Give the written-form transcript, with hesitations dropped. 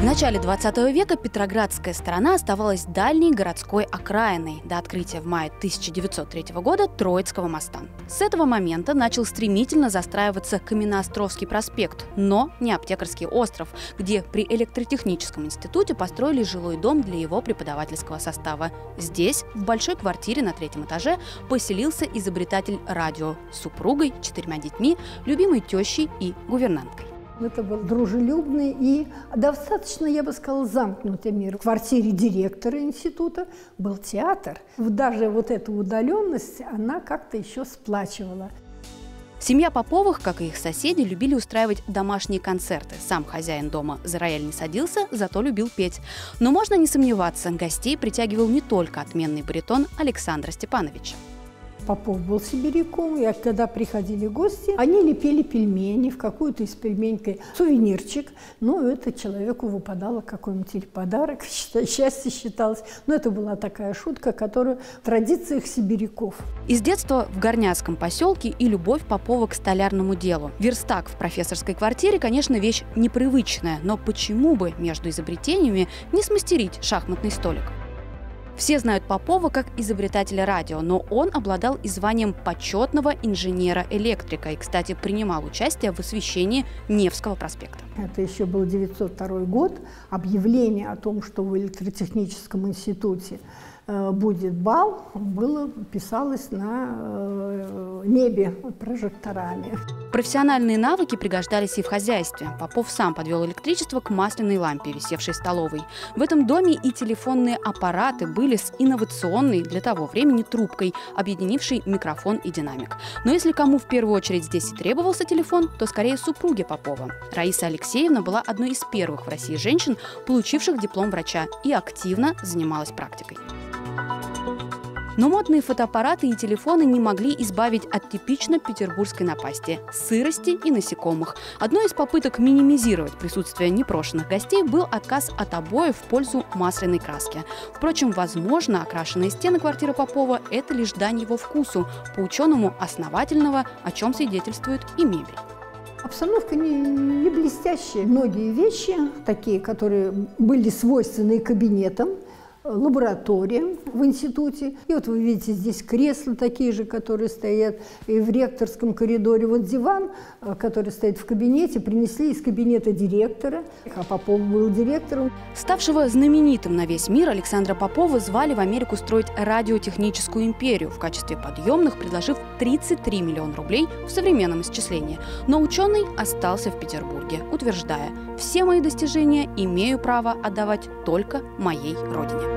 В начале 20 века Петроградская сторона оставалась дальней городской окраиной до открытия в мае 1903 года Троицкого моста. С этого момента начал стремительно застраиваться Каменноостровский проспект, но не Аптекарский остров, где при электротехническом институте построили жилой дом для его преподавательского состава. Здесь, в большой квартире на 3-м этаже, поселился изобретатель радио с супругой, 4 детьми, любимой тещей и гувернанткой. Это был дружелюбный и достаточно, я бы сказала, замкнутый мир. В квартире директора института был театр. Даже вот эта удаленность, она как-то еще сплачивала. Семья Поповых, как и их соседи, любили устраивать домашние концерты. Сам хозяин дома за рояль не садился, зато любил петь. Но можно не сомневаться, гостей притягивал не только отменный баритон Александра Степановича. Попов был сибиряком, и когда приходили гости, они лепили пельмени, в какую-то из пельменькой сувенирчик. Ну, это человеку выпадало какой-нибудь или подарок, счастье считалось. Но это была такая шутка, которая в традициях сибиряков. Из детства в Горняцком поселке и любовь Попова к столярному делу. Верстак в профессорской квартире, конечно, вещь непривычная, но почему бы между изобретениями не смастерить шахматный столик? Все знают Попова как изобретателя радио, но он обладал и званием почетного инженера-электрика и, кстати, принимал участие в освещении Невского проспекта. Это еще был 1902 год. Объявление о том, что в электротехническом институте будет бал, писалось на небе прожекторами. Профессиональные навыки пригождались и в хозяйстве. Попов сам подвел электричество к масляной лампе, висевшей в столовой. В этом доме и телефонные аппараты были с инновационной для того времени трубкой, объединившей микрофон и динамик. Но если кому в первую очередь здесь и требовался телефон, то скорее супруге Попова. Раиса Алексеевна была одной из первых в России женщин, получивших диплом врача, и активно занималась практикой. Но модные фотоаппараты и телефоны не могли избавить от типично петербургской напасти – сырости и насекомых. Одной из попыток минимизировать присутствие непрошенных гостей был отказ от обоев в пользу масляной краски. Впрочем, возможно, окрашенные стены квартиры Попова – это лишь дань его вкусу, по-ученому основательного, о чем свидетельствует и мебель. Обстановка не блестящая. Многие вещи, такие, которые были свойственны кабинетам, лабораториям в институте. И вот вы видите здесь кресла такие же, которые стоят и в ректорском коридоре. Вот диван, который стоит в кабинете, принесли из кабинета директора, а Попов был директором. Ставшего знаменитым на весь мир Александра Попова звали в Америку строить радиотехническую империю, в качестве подъемных предложив 33 миллиона рублей в современном исчислении. Но ученый остался в Петербурге, утверждая: «Все мои достижения имею право отдавать только моей родине».